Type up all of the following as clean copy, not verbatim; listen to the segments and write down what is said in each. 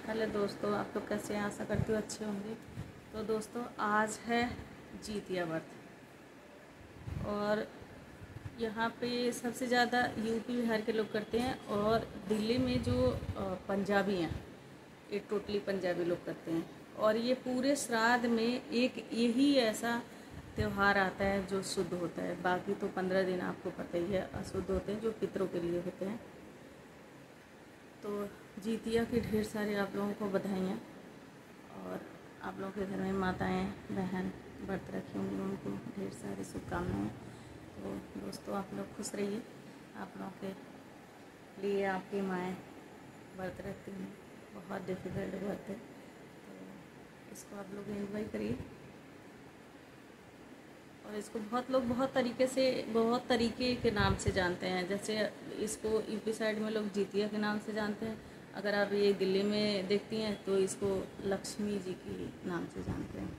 Hello दोस्तों, आप लोग कैसे हैं? आशा करती हूँ अच्छे होंगे। तो दोस्तों, आज है जीतिया व्रत और यहाँ पे सबसे ज़्यादा यूपी बिहार के लोग करते हैं और दिल्ली में जो पंजाबी हैं, ये टोटली पंजाबी लोग करते हैं। और ये पूरे श्राद्ध में एक यही ऐसा त्यौहार आता है जो शुद्ध होता है। बाकी तो 15 दिन आपको पता ही है अशुद्ध होते हैं, जो पितरों के लिए होते हैं। तो जीतिया की ढेर सारे आप लोगों को बधाइयाँ। और आप लोगों के घर में माताएं बहन व्रत रखी होंगी, उनको ढेर सारी शुभकामनाएँ। तो दोस्तों, आप लोग खुश रहिए। आप लोगों के लिए आपकी माएँ व्रत रखती हैं, बहुत डिफ़िकल्ट व्रत है, तो इसको आप लोग एंजॉय करिए। और इसको बहुत लोग बहुत तरीके के नाम से जानते हैं। जैसे इसको यूपी साइड में लोग जीतिया के नाम से जानते हैं। अगर आप ये दिल्ली में देखती हैं तो इसको लक्ष्मी जी की नाम से जानते हैं।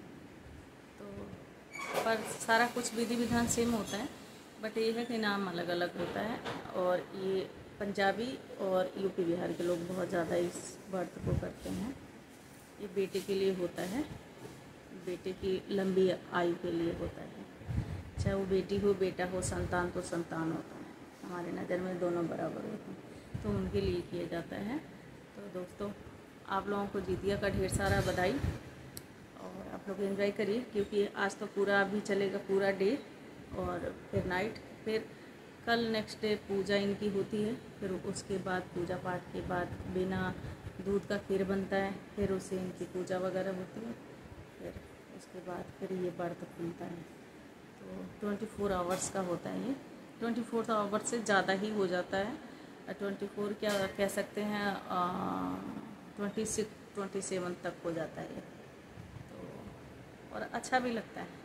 तो पर सारा कुछ विधि विधान सेम होता है, बट ये है कि नाम अलग अलग होता है। और ये पंजाबी और यूपी बिहार के लोग बहुत ज़्यादा इस व्रत को करते हैं। ये बेटे के लिए होता है, बेटे की लंबी आयु के लिए होता है। चाहे वो बेटी हो बेटा हो, संतान तो संतान होता है। हमारे नज़र में दोनों बराबर होते हैं, तो उनके लिए किया जाता है। तो दोस्तों, आप लोगों को जीतिया का ढेर सारा बधाई। और आप लोग एंजॉय करिए, क्योंकि आज तो पूरा अभी चलेगा पूरा डे और फिर नाइट, फिर कल नेक्स्ट डे पूजा इनकी होती है। फिर उसके बाद पूजा पाठ के बाद बिना दूध का खीर बनता है, फिर उससे इनकी पूजा वगैरह होती है। फिर उसके बाद फिर ये व्रत खुलता है। तो 24 आवर्स का होता है ये। 24 आवर्स से ज़्यादा ही हो जाता है। 24 क्या कह सकते हैं, 26 27 तक हो जाता है ये। तो और अच्छा भी लगता है।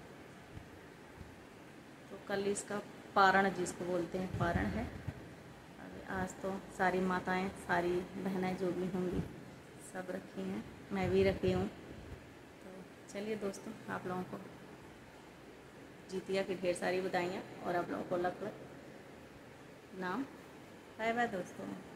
तो कल इसका पारण जिसको बोलते हैं पारण है। आज तो सारी माताएं, सारी बहनें जो भी होंगी सब रखी हैं, मैं भी रखी हूँ। तो चलिए दोस्तों, आप लोगों को जीतिया की ढेर सारी बधाइयाँ और आप लोगों को लक नाम। बाय बाय दोस्तों।